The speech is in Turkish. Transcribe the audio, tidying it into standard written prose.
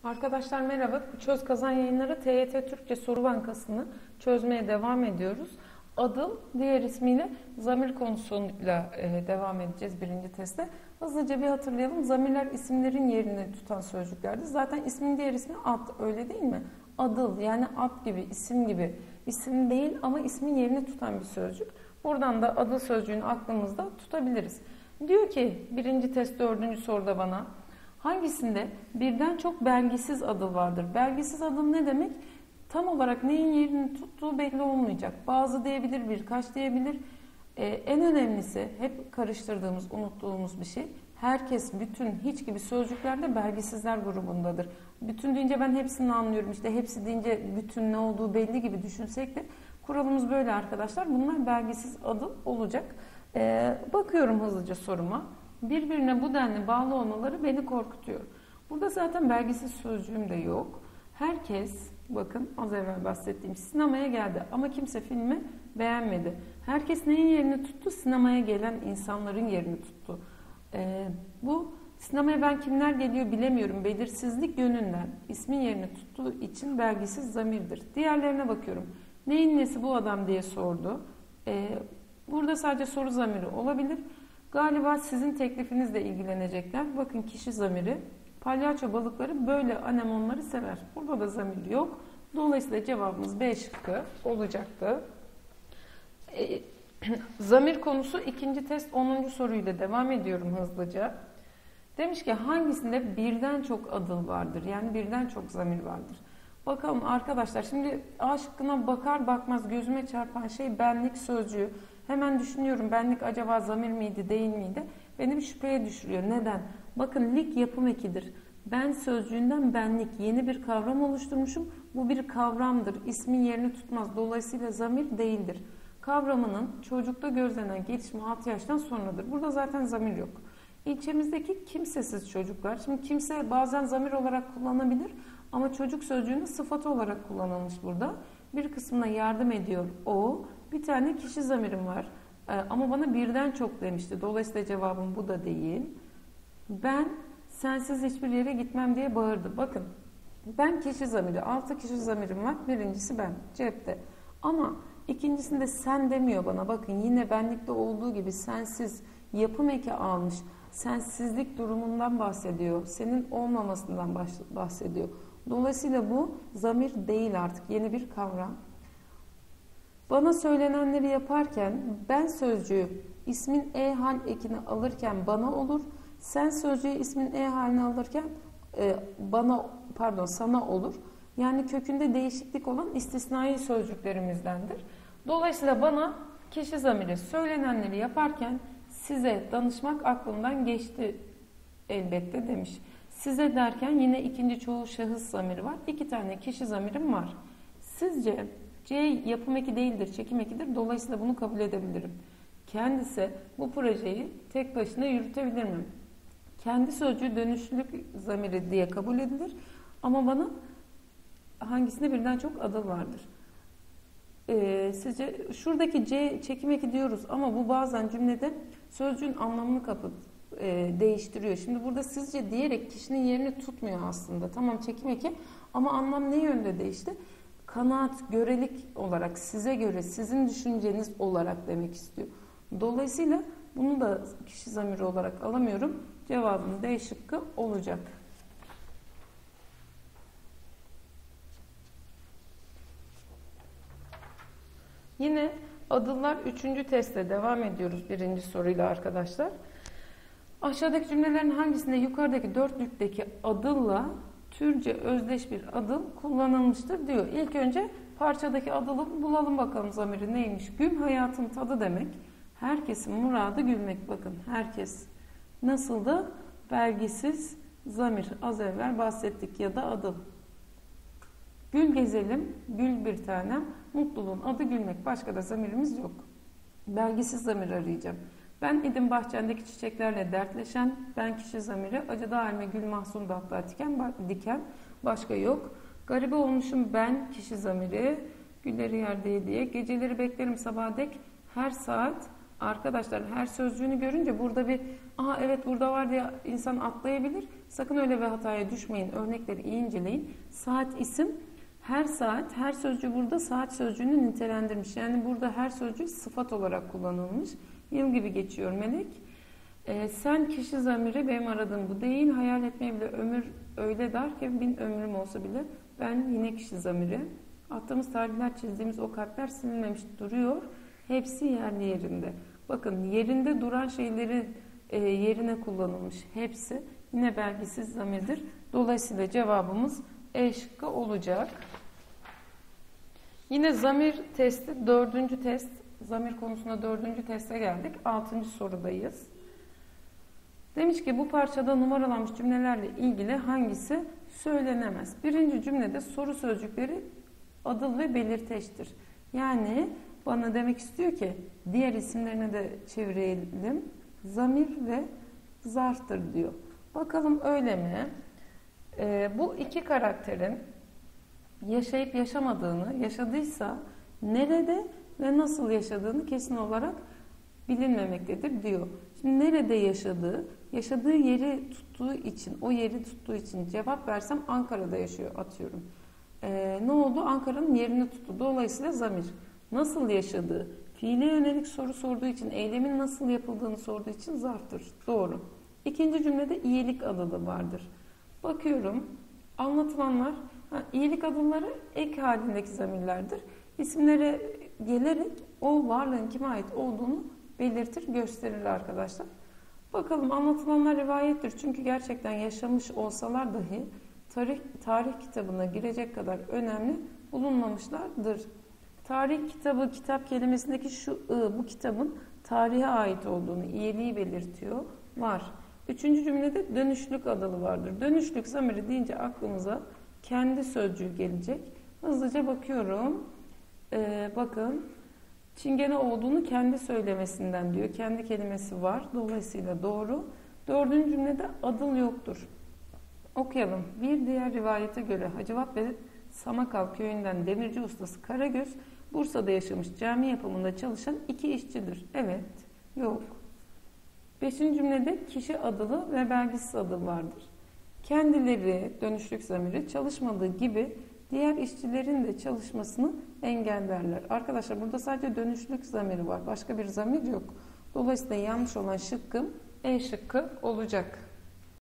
Arkadaşlar merhaba. Çöz Kazan Yayınları TYT Türkçe Soru Bankası'nı çözmeye devam ediyoruz. Adıl, diğer ismiyle zamir konusuyla devam edeceğiz birinci testte. Hızlıca bir hatırlayalım. Zamirler isimlerin yerini tutan sözcüklerdi. Zaten ismin diğer ismi ad, öyle değil mi? Adıl yani ad gibi, isim gibi. İsim değil ama ismin yerini tutan bir sözcük. Buradan da adıl sözcüğünü aklımızda tutabiliriz. Diyor ki birinci test dördüncü soruda bana, hangisinde birden çok belgisiz adıl vardır? Belgisiz adıl ne demek? Tam olarak neyin yerini tuttuğu belli olmayacak. Bazı diyebilir, birkaç diyebilir. En önemlisi hep karıştırdığımız, unuttuğumuz bir şey. Herkes, bütün, hiç gibi sözcüklerde belgisizler grubundadır. Bütün deyince ben hepsini anlıyorum. İşte hepsi deyince bütün ne olduğu belli gibi düşünsek de kuralımız böyle arkadaşlar. Bunlar belgisiz adıl olacak. Bakıyorum hızlıca soruma. Birbirine bu denli bağlı olmaları beni korkutuyor. Burada zaten belgisiz sözcüğüm de yok. Herkes, bakın az evvel bahsettiğim sinemaya geldi ama kimse filmi beğenmedi. Herkes neyin yerini tuttu? Sinemaya gelen insanların yerini tuttu. Bu sinemaya ben kimler geliyor bilemiyorum. Belirsizlik yönünden ismin yerini tuttuğu için belgisiz zamirdir. Diğerlerine bakıyorum. Neyin nesi bu adam diye sordu. Burada sadece soru zamiri olabilir. Galiba sizin teklifinizle ilgilenecekler. Bakın kişi zamiri. Palyaço balıkları böyle anemonları sever. Burada da zamir yok. Dolayısıyla cevabımız B şıkkı olacaktı. Zamir konusu ikinci test 10. soruyla devam ediyorum hızlıca. Demiş ki hangisinde birden çok adıl vardır? Yani birden çok zamir vardır. Bakalım arkadaşlar, şimdi A şıkkına bakar bakmaz gözüme çarpan şey benlik sözcüğü. Hemen düşünüyorum, benlik acaba zamir miydi değil miydi? Beni bir şüpheye düşürüyor. Neden? Bakın lik yapım ekidir. Ben sözcüğünden benlik, yeni bir kavram oluşturmuşum. Bu bir kavramdır. İsmin yerini tutmaz. Dolayısıyla zamir değildir. Kavramının çocukta gözlenen gelişme 6 yaştan sonradır. Burada zaten zamir yok. İlçemizdeki kimsesiz çocuklar. Şimdi kimse bazen zamir olarak kullanabilir ama çocuk sözcüğünün sıfatı olarak kullanılmış burada. Bir kısmına yardım ediyor o. Bir tane kişi zamirim var. Ama bana birden çok demişti. Dolayısıyla cevabım bu da değil. Ben sensiz hiçbir yere gitmem diye bağırdı. Bakın ben kişi zamiri. 6 kişi zamirim var. Birincisi ben cepte. Ama ikincisinde sen demiyor bana. Bakın yine benlikte olduğu gibi sensiz yapım eki almış. Sensizlik durumundan bahsediyor. Senin olmamasından bahsediyor. Dolayısıyla bu zamir değil artık. Yeni bir kavram. Bana söylenenleri yaparken ben sözcüğü ismin hal ekini alırken bana olur. Sen sözcüğü ismin halini alırken sana olur. Yani kökünde değişiklik olan istisnai sözcüklerimizdendir. Dolayısıyla bana kişi zamiri söylenenleri yaparken size danışmak aklımdan geçti elbette demiş. Size derken yine ikinci çoğul şahıs zamiri var. 2 tane kişi zamirim var. Sizce C yapım eki değildir, çekim ekidir. Dolayısıyla bunu kabul edebilirim. Kendisi bu projeyi tek başına yürütebilir mi? Kendi sözcüğü dönüşlülük zamiri diye kabul edilir. Ama bana hangisinde birden çok adıl vardır? Sizce şuradaki C çekim eki diyoruz ama bu bazen cümlede sözcüğün anlamını değiştiriyor. Şimdi burada sizce diyerek kişinin yerini tutmuyor aslında. Tamam çekim eki ama anlam ne yönde değişti? Kanaat, görelik olarak, size göre, sizin düşünceniz olarak demek istiyor. Dolayısıyla bunu da kişi zamiri olarak alamıyorum. Cevabım D şıkkı olacak. Yine adıllar 3. testte devam ediyoruz birinci soruyla arkadaşlar. Aşağıdaki cümlelerin hangisinde yukarıdaki dörtlükteki adılla Türkçe özdeş bir adıl kullanılmıştır diyor. İlk önce parçadaki adılı bulalım bakalım zamiri neymiş? Gül hayatın tadı demek. Herkesin muradı gülmek. Bakın herkes nasıldı? Belgisiz zamir. Az evvel bahsettik ya da adıl. Gül gezelim, gül bir tanem. Mutluluğun adı gülmek. Başka da zamirimiz yok. Belgisiz zamir arayacağım. Ben idim bahçendeki çiçeklerle dertleşen, ben kişi zamiri, acıda halime gül mahzun da hatta diken, başka yok. Garibe olmuşum ben kişi zamiri, gülleri yerde diye, geceleri beklerim sabaha dek, her saat arkadaşlar her sözcüğünü görünce burada bir evet burada var diye insan atlayabilir. Sakın öyle bir hataya düşmeyin. Örnekleri iyi inceleyin. Saat isim, her saat, her sözcüğü burada saat sözcüğünü nitelendirmiş. Yani burada her sözcük sıfat olarak kullanılmış. Yıl gibi geçiyor Melek. Sen kişi zamiri, benim aradığım bu değil. Hayal etmeye bile ömür öyle dar ki 1000 ömrüm olsa bile ben yine kişi zamiri. Attığımız tarihler, çizdiğimiz o kalpler silinmemiş duruyor. Hepsi yerli yerinde. Bakın yerinde duran şeyleri yerine kullanılmış. Hepsi yine belgisiz zamirdir. Dolayısıyla cevabımız E şıkkı olacak. Yine zamir testi 4. test. Zamir konusunda 4. teste geldik. 6. sorudayız. Demiş ki bu parçada numaralanmış cümlelerle ilgili hangisi söylenemez? Birinci cümlede soru sözcükleri adıl ve belirteçtir. Yani bana demek istiyor ki diğer isimlerini de çevirelim. Zamir ve zarftır diyor. Bakalım öyle mi? Bu iki karakterin yaşayıp yaşamadığını, yaşadıysa nerede ve nasıl yaşadığını kesin olarak bilinmemektedir diyor. Şimdi nerede yaşadığı yeri tuttuğu için, o yeri tuttuğu için cevap versem Ankara'da yaşıyor atıyorum. Ne oldu? Ankara'nın yerini tuttu. Dolayısıyla zamir. Nasıl yaşadığı, fiile yönelik soru sorduğu için, eylemin nasıl yapıldığını sorduğu için zarftır. Doğru. İkinci cümlede iyilik adılı vardır. Bakıyorum, anlatılanlar, iyilik adımları ek halindeki zamirlerdir. İsimlere gelerek o varlığın kime ait olduğunu belirtir, gösterir arkadaşlar. Bakalım anlatılanlar rivayettir. Çünkü gerçekten yaşamış olsalar dahi tarih kitabına girecek kadar önemli bulunmamışlardır. Tarih kitabı, kitap kelimesindeki şu bu kitabın tarihe ait olduğunu, iyiliği belirtiyor. Var. Üçüncü cümlede dönüşlük adılı vardır. Dönüşlük zamiri deyince aklımıza kendi sözcüğü gelecek. Hızlıca bakıyorum. Bakın. Çingene olduğunu kendi söylemesinden diyor. Kendi kelimesi var. Dolayısıyla doğru. Dördüncü cümlede adıl yoktur. Okuyalım. Bir diğer rivayete göre Hacivat ve Samakal köyünden demirci ustası Karagöz, Bursa'da yaşamış cami yapımında çalışan iki işçidir. Evet. Yok. Beşinci cümlede kişi adılı ve belgisiz adı vardır. Kendileri, dönüşlük zamiri, çalışmadığı gibi diğer işçilerin de çalışmasını engellerler. Arkadaşlar burada sadece dönüşlük zamiri var. Başka bir zamir yok. Dolayısıyla yanlış olan şıkkım E şıkkı olacak.